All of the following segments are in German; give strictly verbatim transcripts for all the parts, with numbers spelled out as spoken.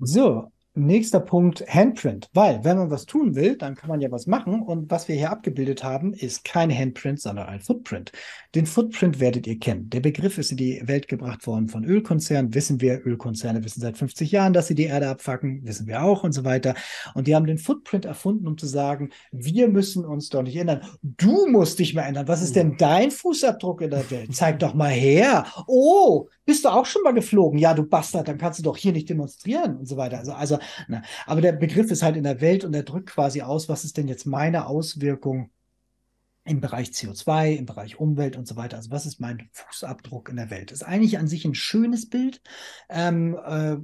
So, nächster Punkt, Handprint. Weil, wenn man was tun will, dann kann man ja was machen. Und was wir hier abgebildet haben, ist kein Handprint, sondern ein Footprint. Den Footprint werdet ihr kennen. Der Begriff ist in die Welt gebracht worden von Ölkonzernen. Wissen wir, Ölkonzerne wissen seit fünfzig Jahren, dass sie die Erde abfacken. Wissen wir auch und so weiter. Und die haben den Footprint erfunden, um zu sagen, wir müssen uns doch nicht ändern. Du musst dich mal ändern. Was ist denn dein Fußabdruck in der Welt? Zeig doch mal her. Oh, bist du auch schon mal geflogen? Ja, du Bastard, dann kannst du doch hier nicht demonstrieren und so weiter. Also, also, ne. Aber der Begriff ist halt in der Welt und er drückt quasi aus, was ist denn jetzt meine Auswirkung im Bereich C O zwei, im Bereich Umwelt und so weiter. Also was ist mein Fußabdruck in der Welt? Ist eigentlich an sich ein schönes Bild. Ähm, äh,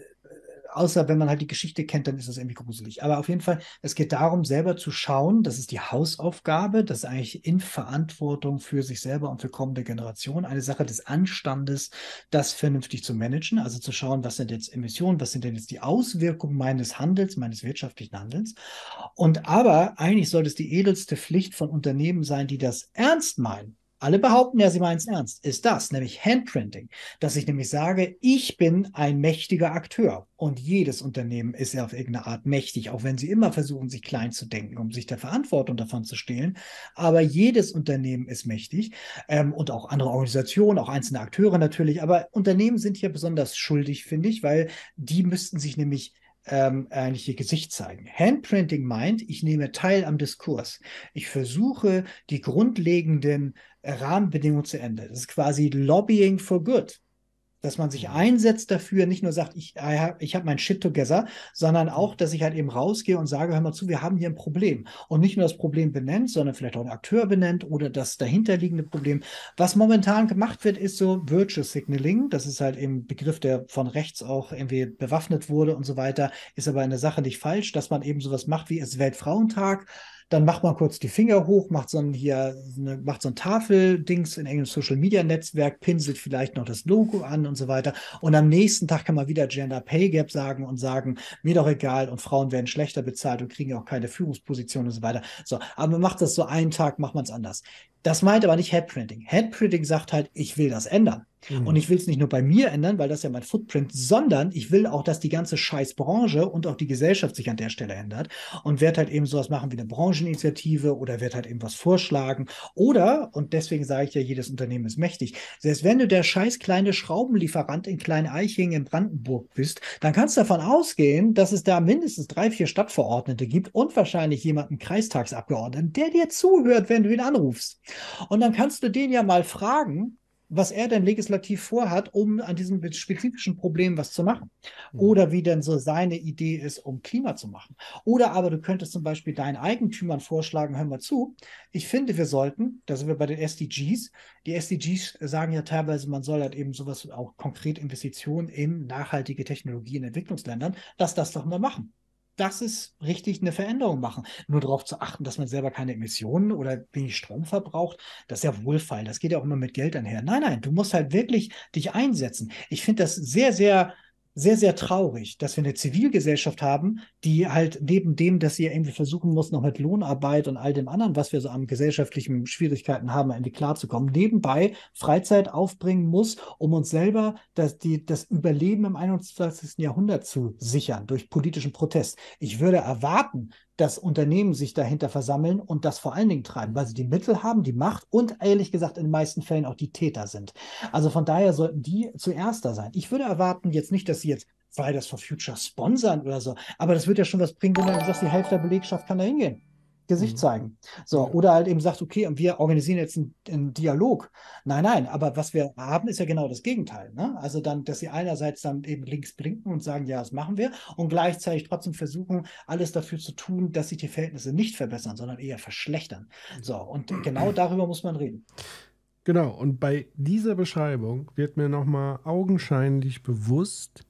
außer wenn man halt die Geschichte kennt, dann ist das irgendwie gruselig. Aber auf jeden Fall, es geht darum, selber zu schauen, das ist die Hausaufgabe, das ist eigentlich in Verantwortung für sich selber und für kommende Generationen, eine Sache des Anstandes, das vernünftig zu managen, also zu schauen, was sind jetzt Emissionen, was sind denn jetzt die Auswirkungen meines Handels, meines wirtschaftlichen Handelns. Und aber eigentlich sollte es die edelste Pflicht von Unternehmen sein, die das ernst meinen. Alle behaupten ja, sie meinen es ernst, ist das, nämlich Handprinting, dass ich nämlich sage, ich bin ein mächtiger Akteur und jedes Unternehmen ist ja auf irgendeine Art mächtig, auch wenn sie immer versuchen, sich klein zu denken, um sich der Verantwortung davon zu stehlen. Aber jedes Unternehmen ist mächtig ähm, und auch andere Organisationen, auch einzelne Akteure natürlich. Aber Unternehmen sind hier besonders schuldig, finde ich, weil die müssten sich nämlich ähm, eigentlich ihr Gesicht zeigen. Handprinting meint, ich nehme teil am Diskurs. Ich versuche, die grundlegenden Rahmenbedingungen zu ändern. Das ist quasi Lobbying for Good, dass man sich einsetzt dafür, nicht nur sagt, ich, ich habe mein Shit together, sondern auch, dass ich halt eben rausgehe und sage, hör mal zu, wir haben hier ein Problem. Und nicht nur das Problem benennt, sondern vielleicht auch einen Akteur benennt oder das dahinterliegende Problem. Was momentan gemacht wird, ist so Virtue Signaling. Das ist halt eben ein Begriff, der von rechts auch irgendwie bewaffnet wurde und so weiter. Ist aber eine Sache nicht falsch, dass man eben sowas macht wie es Weltfrauentag. Dann macht man kurz die Finger hoch, macht so ein hier, eine, macht so ein Tafeldings in irgendeinem Social Media Netzwerk, pinselt vielleicht noch das Logo an und so weiter. Und am nächsten Tag kann man wieder Gender Pay Gap sagen und sagen, mir doch egal und Frauen werden schlechter bezahlt und kriegen auch keine Führungsposition und so weiter. So, aber man macht das so einen Tag, macht man es anders. Das meint aber nicht Headprinting. Headprinting sagt halt, ich will das ändern. Und Mhm. ich will es nicht nur bei mir ändern, weil das ja mein Footprint, sondern ich will auch, dass die ganze Scheißbranche und auch die Gesellschaft sich an der Stelle ändert und werde halt eben sowas machen wie eine Brancheninitiative oder werde halt eben was vorschlagen. Oder, und deswegen sage ich ja, jedes Unternehmen ist mächtig, selbst wenn du der scheiß kleine Schraubenlieferant in Kleineichingen in Brandenburg bist, dann kannst du davon ausgehen, dass es da mindestens drei, vier Stadtverordnete gibt und wahrscheinlich jemanden Kreistagsabgeordneten, der dir zuhört, wenn du ihn anrufst. Und dann kannst du den ja mal fragen, was er denn legislativ vorhat, um an diesem spezifischen Problem was zu machen. Mhm. Oder wie denn so seine Idee ist, um Klima zu machen. Oder aber du könntest zum Beispiel deinen Eigentümern vorschlagen, hör mal zu, ich finde, wir sollten, da sind wir bei den S D Gs, die S D Gs sagen ja teilweise, man soll halt eben sowas, auch konkret Investitionen in nachhaltige Technologie in Entwicklungsländern, lass das doch mal machen. Das ist richtig eine Veränderung machen. Nur darauf zu achten, dass man selber keine Emissionen oder wenig Strom verbraucht, das ist ja Wohlfeil. Das geht ja auch immer mit Geld einher. Nein, nein, du musst halt wirklich dich einsetzen. Ich finde das sehr, sehr, sehr, sehr traurig, dass wir eine Zivilgesellschaft haben, die halt neben dem, dass sie irgendwie versuchen muss, noch mit Lohnarbeit und all dem anderen, was wir so an gesellschaftlichen Schwierigkeiten haben, irgendwie klarzukommen, nebenbei Freizeit aufbringen muss, um uns selber das, die, das Überleben im einundzwanzigsten. Jahrhundert zu sichern durch politischen Protest. Ich würde erwarten, dass Unternehmen sich dahinter versammeln und das vor allen Dingen treiben, weil sie die Mittel haben, die Macht und ehrlich gesagt in den meisten Fällen auch die Täter sind. Also von daher sollten die zuerst da sein. Ich würde erwarten jetzt nicht, dass sie jetzt Fridays for Future sponsern oder so, aber das wird ja schon was bringen, wenn du dann sagst, die Hälfte der Belegschaft kann da hingehen. Gesicht Mhm. zeigen. So, Ja. oder halt eben sagt, okay, und wir organisieren jetzt einen, einen Dialog. Nein, nein, aber was wir haben, ist ja genau das Gegenteil. Ne? Also dann, dass sie einerseits dann eben links blinken und sagen, ja, das machen wir, und gleichzeitig trotzdem versuchen, alles dafür zu tun, dass sich die Verhältnisse nicht verbessern, sondern eher verschlechtern. So, und genau darüber muss man reden. Genau, und bei dieser Beschreibung wird mir nochmal augenscheinlich bewusst,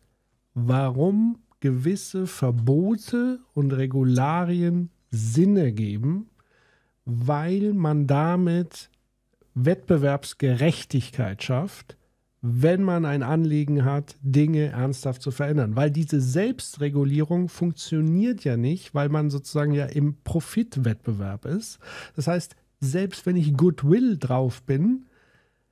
warum gewisse Verbote und Regularien Sinn ergeben, weil man damit Wettbewerbsgerechtigkeit schafft, wenn man ein Anliegen hat, Dinge ernsthaft zu verändern. Weil diese Selbstregulierung funktioniert ja nicht, weil man sozusagen ja im Profitwettbewerb ist. Das heißt, selbst wenn ich Goodwill drauf bin,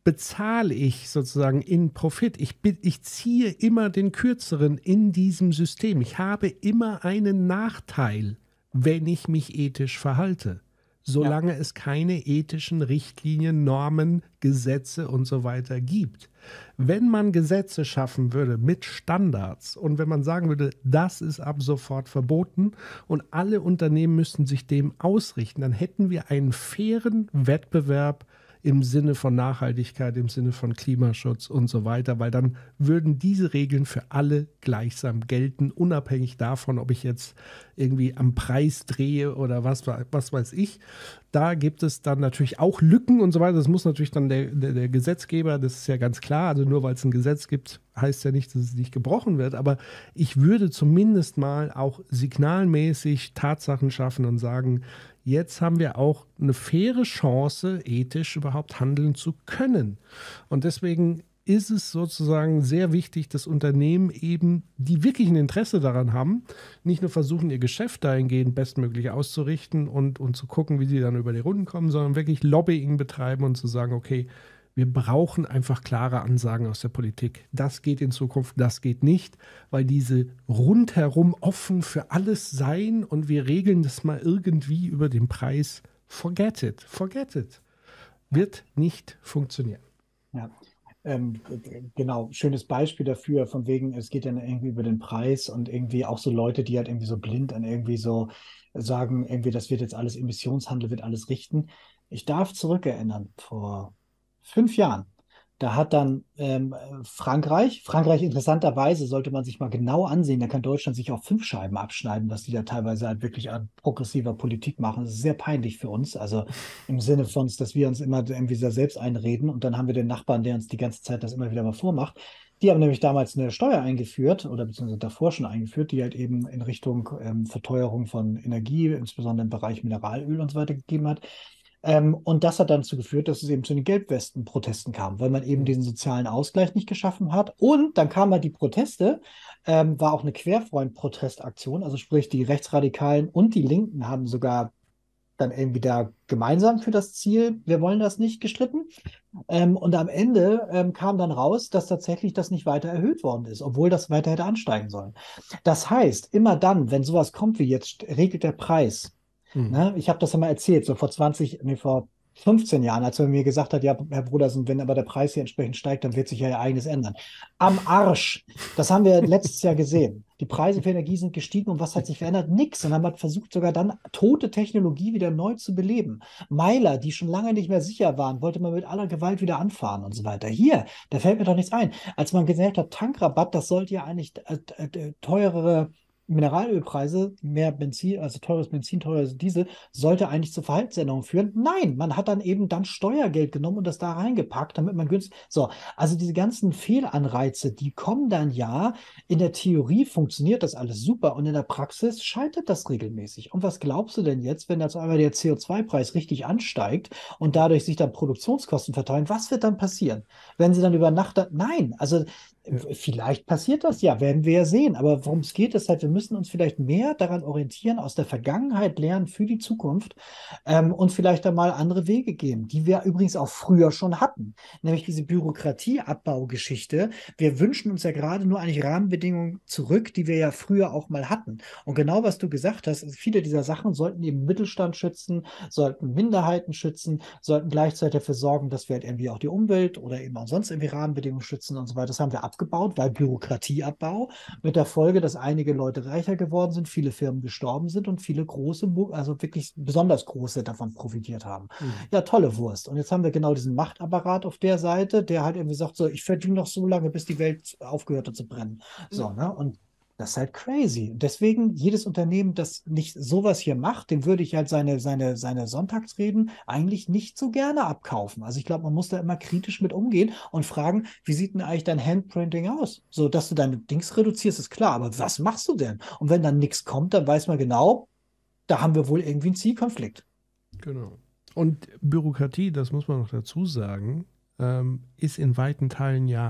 bezahle ich sozusagen in Profit. Ich, bin- ich ziehe immer den Kürzeren in diesem System. Ich habe immer einen Nachteil, wenn ich mich ethisch verhalte. Ja. Solange es keine ethischen Richtlinien, Normen, Gesetze und so weiter gibt. Wenn man Gesetze schaffen würde mit Standards und wenn man sagen würde, das ist ab sofort verboten und alle Unternehmen müssten sich dem ausrichten, dann hätten wir einen fairen Wettbewerb im Sinne von Nachhaltigkeit, im Sinne von Klimaschutz und so weiter, weil dann würden diese Regeln für alle gleichsam gelten, unabhängig davon, ob ich jetzt irgendwie am Preis drehe oder was, was weiß ich. Da gibt es dann natürlich auch Lücken und so weiter. Das muss natürlich dann der, der, der Gesetzgeber, das ist ja ganz klar. Also nur weil es ein Gesetz gibt, heißt ja nicht, dass es nicht gebrochen wird. Aber ich würde zumindest mal auch signalmäßig Tatsachen schaffen und sagen, jetzt haben wir auch eine faire Chance, ethisch überhaupt handeln zu können. Und deswegen ist es sozusagen sehr wichtig, dass Unternehmen eben, die wirklich ein Interesse daran haben, nicht nur versuchen, ihr Geschäft dahingehend bestmöglich auszurichten und, und zu gucken, wie sie dann über die Runden kommen, sondern wirklich Lobbying betreiben und zu sagen, okay, wir brauchen einfach klare Ansagen aus der Politik. Das geht in Zukunft, das geht nicht, weil diese rundherum offen für alles sein und wir regeln das mal irgendwie über den Preis. Forget it, forget it. Wird nicht funktionieren. Ja. Ähm, genau, schönes Beispiel dafür, von wegen, es geht dann irgendwie über den Preis und irgendwie auch so Leute, die halt irgendwie so blind an irgendwie so sagen, irgendwie, das wird jetzt alles Emissionshandel, wird alles richten. Ich darf zurückerinnern, vor fünf Jahren, da hat dann ähm, Frankreich, Frankreich interessanterweise sollte man sich mal genau ansehen, da kann Deutschland sich auch fünf Scheiben abschneiden, was die da teilweise halt wirklich an progressiver Politik machen. Das ist sehr peinlich für uns, also im Sinne von, dass wir uns immer irgendwie da selbst einreden und dann haben wir den Nachbarn, der uns die ganze Zeit das immer wieder mal vormacht. Die haben nämlich damals eine Steuer eingeführt oder beziehungsweise davor schon eingeführt, die halt eben in Richtung ähm, Verteuerung von Energie, insbesondere im Bereich Mineralöl und so weiter gegeben hat. Ähm, und das hat dann dazu geführt, dass es eben zu den Gelbwesten-Protesten kam, weil man eben diesen sozialen Ausgleich nicht geschaffen hat. Und dann kamen halt die Proteste, ähm, war auch eine Querfront-Protestaktion, also sprich die Rechtsradikalen und die Linken haben sogar dann irgendwie da gemeinsam für das Ziel, wir wollen das nicht, gestritten. Ähm, und am Ende ähm, kam dann raus, dass tatsächlich das nicht weiter erhöht worden ist, obwohl das weiter hätte ansteigen sollen. Das heißt, immer dann, wenn sowas kommt wie jetzt, regelt der Preis. Mhm. Ne? Ich habe das ja mal erzählt, so vor zwanzig, nee, vor fünfzehn Jahren, als er mir gesagt hat, ja, Herr Brodersen, wenn aber der Preis hier entsprechend steigt, dann wird sich ja Ihr eigenes ändern. Am Arsch. Das haben wir letztes Jahr gesehen. Die Preise für Energie sind gestiegen und was hat sich verändert? Nix. Und man hat versucht, sogar dann tote Technologie wieder neu zu beleben. Meiler, die schon lange nicht mehr sicher waren, wollte man mit aller Gewalt wieder anfahren und so weiter. Hier, da fällt mir doch nichts ein. Als man gesagt hat, Tankrabatt, das sollte ja eigentlich äh, äh, teurere Mineralölpreise, mehr Benzin, also teures Benzin, teures Diesel, sollte eigentlich zu Verhaltensänderungen führen. Nein, man hat dann eben dann Steuergeld genommen und das da reingepackt, damit man günstig. So, also diese ganzen Fehlanreize, die kommen dann ja. In der Theorie funktioniert das alles super und in der Praxis scheitert das regelmäßig. Und was glaubst du denn jetzt, wenn jetzt einmal der C O zwei Preis richtig ansteigt und dadurch sich dann Produktionskosten verteilen? Was wird dann passieren? Wenn sie dann über Nacht. Da Nein, also Ja. vielleicht passiert das ja, werden wir ja sehen. Aber worum es geht, ist halt, wir müssen uns vielleicht mehr daran orientieren, aus der Vergangenheit lernen für die Zukunft ähm, und vielleicht einmal andere Wege gehen, die wir übrigens auch früher schon hatten. Nämlich diese Bürokratieabbaugeschichte. Wir wünschen uns ja gerade nur eigentlich Rahmenbedingungen zurück, die wir ja früher auch mal hatten. Und genau was du gesagt hast, viele dieser Sachen sollten eben Mittelstand schützen, sollten Minderheiten schützen, sollten gleichzeitig dafür sorgen, dass wir halt irgendwie auch die Umwelt oder eben auch sonst irgendwie Rahmenbedingungen schützen und so weiter. Das haben wir abgebaut, weil Bürokratieabbau mit der Folge, dass einige Leute reicher geworden sind, viele Firmen gestorben sind und viele große, also wirklich besonders große davon profitiert haben. Mhm. Ja, tolle Wurst. Und jetzt haben wir genau diesen Machtapparat auf der Seite, der halt irgendwie sagt, so, ich verdiene noch so lange, bis die Welt aufgehört hat zu brennen. So, ne? Und das ist halt crazy. Deswegen, jedes Unternehmen, das nicht sowas hier macht, dem würde ich halt seine, seine, seine Sonntagsreden eigentlich nicht so gerne abkaufen. Also ich glaube, man muss da immer kritisch mit umgehen und fragen, wie sieht denn eigentlich dein Handprinting aus? So, dass du deine Dings reduzierst, ist klar, aber was machst du denn? Und wenn dann nichts kommt, dann weiß man genau, da haben wir wohl irgendwie einen Zielkonflikt. Genau. Und Bürokratie, das muss man noch dazu sagen, ähm, ist in weiten Teilen ja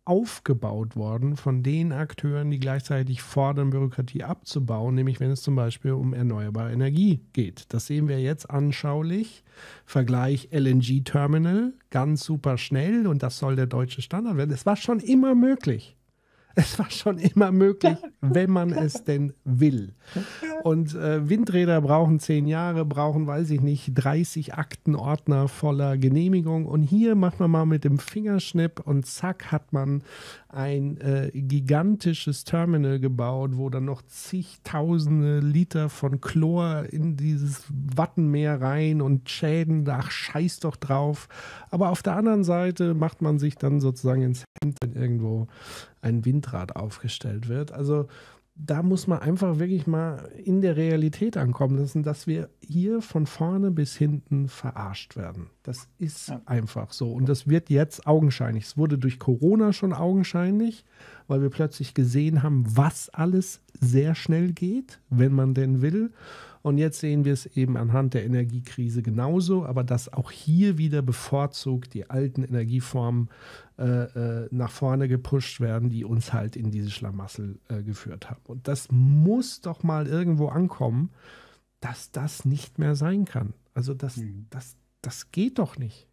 aufgebaut worden von den Akteuren, die gleichzeitig fordern, Bürokratie abzubauen, nämlich wenn es zum Beispiel um erneuerbare Energie geht. Das sehen wir jetzt anschaulich. Vergleich L N G-Terminal, ganz super schnell und das soll der deutsche Standard werden. Es war schon immer möglich. Es war schon immer möglich, wenn man es denn will. Und äh, Windräder brauchen zehn Jahre, brauchen, weiß ich nicht, dreißig Aktenordner voller Genehmigung. Und hier macht man mal mit dem Fingerschnipp und zack hat man ein äh, gigantisches Terminal gebaut, wo dann noch zigtausende Liter von Chlor in dieses Wattenmeer rein und Schäden, ach, scheiß doch drauf. Aber auf der anderen Seite macht man sich dann sozusagen ins Hemd, wenn irgendwo ein Windrad aufgestellt wird. Also da muss man einfach wirklich mal in der Realität ankommen lassen, dass wir hier von vorne bis hinten verarscht werden. Das ist ja einfach so. Und das wird jetzt augenscheinlich. Es wurde durch Corona schon augenscheinlich, weil wir plötzlich gesehen haben, was alles sehr schnell geht, wenn man denn will. Und jetzt sehen wir es eben anhand der Energiekrise genauso, aber dass auch hier wieder bevorzugt die alten Energieformen äh, äh, nach vorne gepusht werden, die uns halt in diese Schlamassel äh, geführt haben. Und das muss doch mal irgendwo ankommen, dass das nicht mehr sein kann. Also das, mhm. das, das geht doch nicht.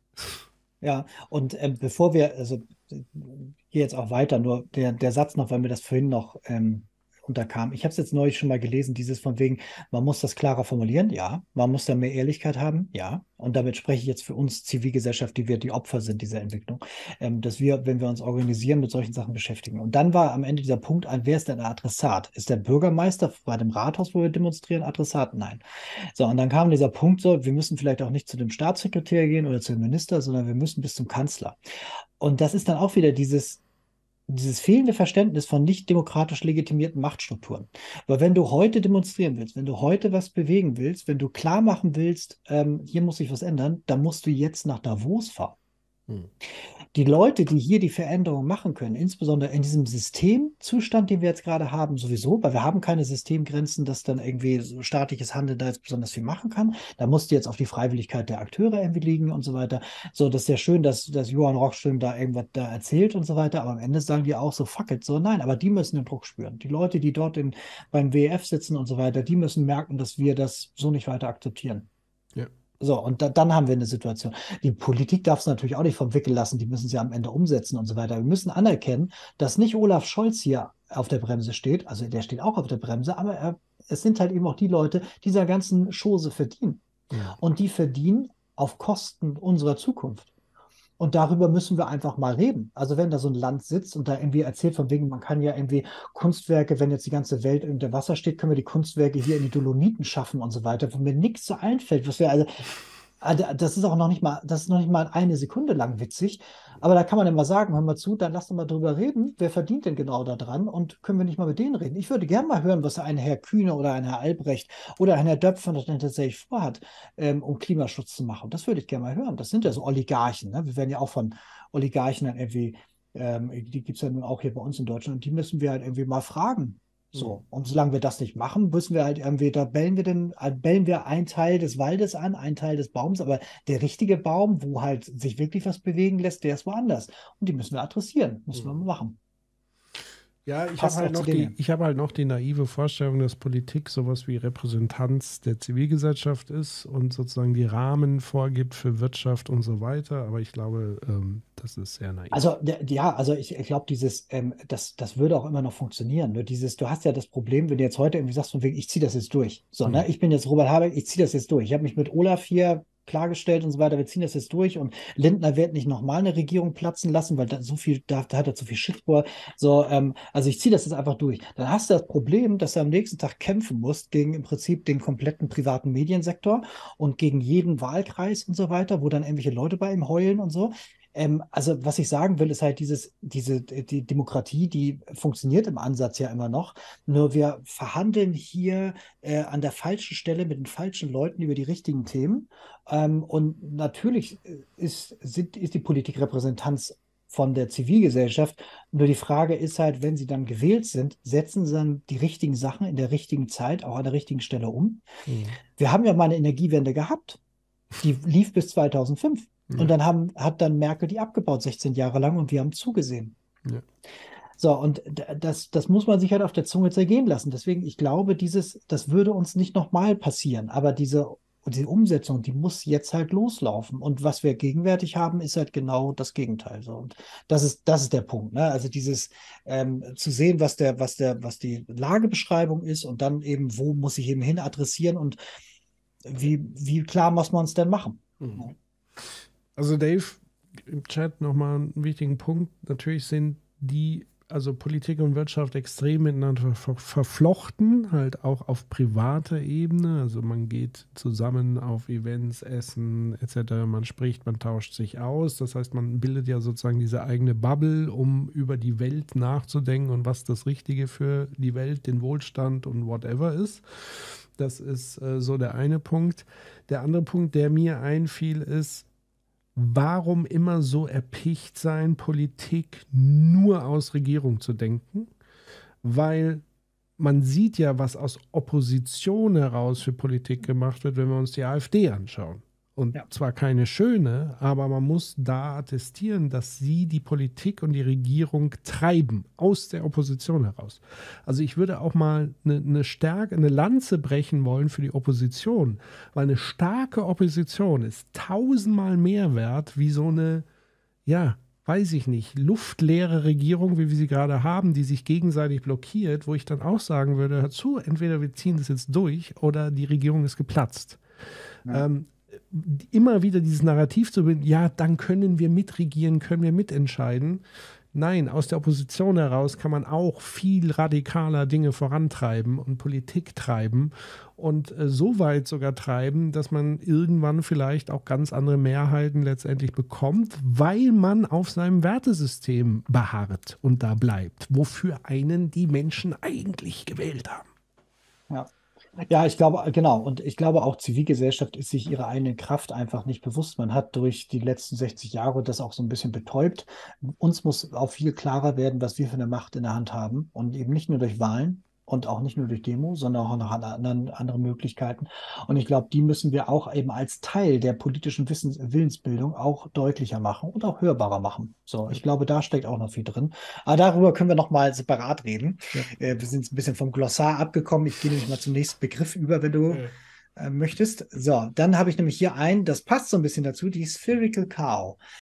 Ja, und äh, bevor wir, also hier jetzt auch weiter, nur der, der Satz noch, weil mir das vorhin noch ähm, unterkam. Ich habe es jetzt neulich schon mal gelesen, dieses von wegen, man muss das klarer formulieren, ja. Man muss da mehr Ehrlichkeit haben, ja. Und damit spreche ich jetzt für uns Zivilgesellschaft, die wir die Opfer sind dieser Entwicklung, ähm, dass wir, wenn wir uns organisieren, mit solchen Sachen beschäftigen. Und dann war am Ende dieser Punkt, wer ist denn der Adressat? Ist der Bürgermeister bei dem Rathaus, wo wir demonstrieren, Adressat? Nein. So, und dann kam dieser Punkt so, wir müssen vielleicht auch nicht zu dem Staatssekretär gehen oder zum Minister, sondern wir müssen bis zum Kanzler. Und das ist dann auch wieder dieses dieses fehlende Verständnis von nicht demokratisch legitimierten Machtstrukturen. Weil wenn du heute demonstrieren willst, wenn du heute was bewegen willst, wenn du klar machen willst, ähm, hier muss sich was ändern, dann musst du jetzt nach Davos fahren. Hm. Die Leute, die hier die Veränderung machen können, insbesondere in diesem Systemzustand, den wir jetzt gerade haben, sowieso, weil wir haben keine Systemgrenzen, dass dann irgendwie so staatliches Handeln da jetzt besonders viel machen kann. Da musst du jetzt auf die Freiwilligkeit der Akteure irgendwie liegen und so weiter. So, das ist ja schön, dass, dass Johann Rockström da irgendwas da erzählt und so weiter, aber am Ende sagen die auch so, fuck it, so nein, aber die müssen den Druck spüren. Die Leute, die dort in, beim W E F sitzen und so weiter, die müssen merken, dass wir das so nicht weiter akzeptieren. Ja. So, und da, dann haben wir eine Situation. Die Politik darf es natürlich auch nicht vom Wickel lassen, die müssen sie am Ende umsetzen und so weiter. Wir müssen anerkennen, dass nicht Olaf Scholz hier auf der Bremse steht, also der steht auch auf der Bremse, aber er, es sind halt eben auch die Leute, die dieser ganzen Chose verdienen. Ja. Und die verdienen auf Kosten unserer Zukunft. Und darüber müssen wir einfach mal reden. Also wenn da so ein Land sitzt und da irgendwie erzählt von wegen, man kann ja irgendwie Kunstwerke, wenn jetzt die ganze Welt unter Wasser steht, können wir die Kunstwerke hier in die Dolomiten schaffen und so weiter, wo mir nichts so einfällt, was wir also das ist auch noch nicht mal, das ist noch nicht mal eine Sekunde lang witzig, aber da kann man immer sagen, hör mal zu, dann lass doch mal drüber reden, wer verdient denn genau daran und können wir nicht mal mit denen reden? Ich würde gerne mal hören, was ein Herr Kühne oder ein Herr Albrecht oder ein Herr Döpfner denn tatsächlich vorhat, ähm, um Klimaschutz zu machen. Das würde ich gerne mal hören. Das sind ja so Oligarchen, ne? Wir werden ja auch von Oligarchen dann irgendwie, ähm, die gibt es ja nun auch hier bei uns in Deutschland, und die müssen wir halt irgendwie mal fragen. So, und solange wir das nicht machen, müssen wir halt irgendwie, da bellen wir den, bellen wir einen Teil des Waldes an, einen Teil des Baums, aber der richtige Baum, wo halt sich wirklich was bewegen lässt, der ist woanders. Und die müssen wir adressieren, müssen wir mal machen. Ja, ich habe halt, noch die, ich hab halt noch die naive Vorstellung, dass Politik sowas wie Repräsentanz der Zivilgesellschaft ist und sozusagen die Rahmen vorgibt für Wirtschaft und so weiter. Aber ich glaube, ähm, das ist sehr naiv. Also ja, also ich, ich glaube, dieses, ähm, das, das würde auch immer noch funktionieren. Nur dieses, du hast ja das Problem, wenn du jetzt heute irgendwie sagst, von wegen, ich ziehe das jetzt durch. So, hm. ne? Ich bin jetzt Robert Habeck, ich ziehe das jetzt durch. Ich habe mich mit Olaf hier klargestellt und so weiter, wir ziehen das jetzt durch und Lindner wird nicht nochmal eine Regierung platzen lassen, weil da so viel, da, da hat er zu viel Shit vor. So, ähm, also ich ziehe das jetzt einfach durch. Dann hast du das Problem, dass du am nächsten Tag kämpfen musst gegen im Prinzip den kompletten privaten Mediensektor und gegen jeden Wahlkreis und so weiter, wo dann irgendwelche Leute bei ihm heulen und so. Ähm, also was ich sagen will, ist halt dieses, diese, die Demokratie, die funktioniert im Ansatz ja immer noch, nur wir verhandeln hier äh, an der falschen Stelle mit den falschen Leuten über die richtigen Themen. Ähm, und natürlich ist, sind, ist die Politik Repräsentanz von der Zivilgesellschaft. Nur die Frage ist halt, wenn sie dann gewählt sind, setzen sie dann die richtigen Sachen in der richtigen Zeit, auch an der richtigen Stelle um. Mhm. Wir haben ja mal eine Energiewende gehabt. Die lief bis zweitausendfünf. Und dann haben, hat dann Merkel die abgebaut, sechzehn Jahre lang, und wir haben zugesehen. Ja. So, und das, das muss man sich halt auf der Zunge zergehen lassen. Deswegen, ich glaube, dieses, das würde uns nicht nochmal passieren. Aber diese, diese Umsetzung, die muss jetzt halt loslaufen. Und was wir gegenwärtig haben, ist halt genau das Gegenteil. So, und das ist, das ist der Punkt. Ne? Also dieses ähm, zu sehen, was der, was der, was die Lagebeschreibung ist und dann eben, wo muss ich eben hin adressieren und wie, wie klar muss man es denn machen? Mhm. Also Dave, im Chat nochmal einen wichtigen Punkt. Natürlich sind die, also Politik und Wirtschaft extrem miteinander ver verflochten, halt auch auf privater Ebene. Also man geht zusammen auf Events, Essen et cetera. Man spricht, man tauscht sich aus. Das heißt, man bildet ja sozusagen diese eigene Bubble, um über die Welt nachzudenken und was das Richtige für die Welt, den Wohlstand und whatever ist. Das ist äh, so der eine Punkt. Der andere Punkt, der mir einfiel, ist, warum immer so erpicht sein, Politik nur aus Regierung zu denken? Weil man sieht ja, was aus Opposition heraus für Politik gemacht wird, wenn wir uns die AfD anschauen. Und Ja. zwar keine schöne, aber man muss da attestieren, dass sie die Politik und die Regierung treiben, aus der Opposition heraus. Also ich würde auch mal eine, eine Stärke, eine Lanze brechen wollen für die Opposition, weil eine starke Opposition ist tausendmal mehr wert wie so eine, ja, weiß ich nicht, luftleere Regierung, wie wir sie gerade haben, die sich gegenseitig blockiert, wo ich dann auch sagen würde, hör zu, entweder wir ziehen das jetzt durch oder die Regierung ist geplatzt. Ja. Ähm, immer wieder dieses Narrativ zu bilden, ja, dann können wir mitregieren, können wir mitentscheiden. Nein, aus der Opposition heraus kann man auch viel radikaler Dinge vorantreiben und Politik treiben und äh, so weit sogar treiben, dass man irgendwann vielleicht auch ganz andere Mehrheiten letztendlich bekommt, weil man auf seinem Wertesystem beharrt und da bleibt, wofür einen die Menschen eigentlich gewählt haben. Ja. Ja, ich glaube, genau. Und ich glaube auch, Zivilgesellschaft ist sich ihrer eigenen Kraft einfach nicht bewusst. Man hat durch die letzten sechzig Jahre das auch so ein bisschen betäubt. Uns muss auch viel klarer werden, was wir für eine Macht in der Hand haben. Und eben nicht nur durch Wahlen und auch nicht nur durch Demo, sondern auch noch an anderen, andere Möglichkeiten. Und ich glaube, die müssen wir auch eben als Teil der politischen Wissens Willensbildung auch deutlicher machen und auch hörbarer machen. So, ich glaube, da steckt auch noch viel drin. Aber darüber können wir noch mal separat reden. Ja. Äh, wir sind ein bisschen vom Glossar abgekommen. Ich gehe nämlich mal zum nächsten Begriff über, wenn du Ja. äh, möchtest. So, dann habe ich nämlich hier einen, das passt so ein bisschen dazu, die Spherical Cow.